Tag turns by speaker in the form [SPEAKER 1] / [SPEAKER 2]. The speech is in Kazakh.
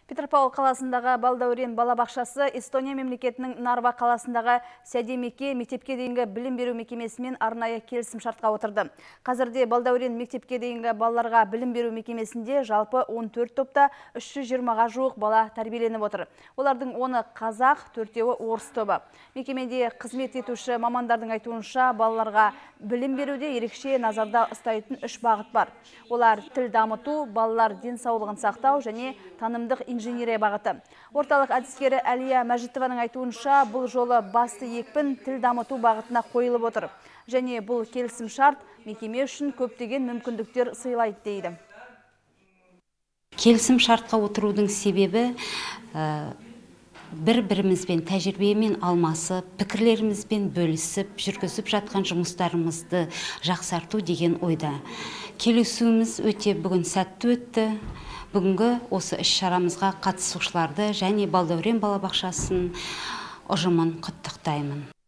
[SPEAKER 1] Петропавл қаласындағы Балдәурен балабақшасы Эстония мемлекетінің Нарва қаласындағы Сәдемеке мектепке дейінгі білім беру мекемесімен арнайы келісім шартқа отырды. Қазірде Балдәурен мектепке дейінгі балаларға білім беру мекемесінде жалпы 14 топта 320-ға жуық бала тәрбиеленіп отыр. Олардың 10-ы қазақ, 4-еуі орыс тобы. Мекемеде қызмет етуші мамандардың айтуынша балаларға білім беруде ерекше назарда ұстайтын 3 бағыт бар. Олар тіл дамыту, балалар денсаулығын сақтау және танымдық инженерия бағыты. Орталық әдіскері Әлия Мәжітованың айтуынша, бұл жолы басты екпін тіл дамыту бағытына қойылып отыр. Және бұл келісім шарт мекеме үшін көптеген мүмкіндіктер сыйлайды дейді.
[SPEAKER 2] Келісім шартқа отырудың себебі бір-бірімізбен тәжірибемен алмасып, пікірлерімізбен бөлісіп, жүргізіп жатқан жұмыстарымызды жақсарту деген ойда. Келісуіміз өте бүгін сәтті өтті. Бүгінгі осы іс-шарамызға қатысушыларды және Балдәурен балабақшасының ұжымын құттықтаймын.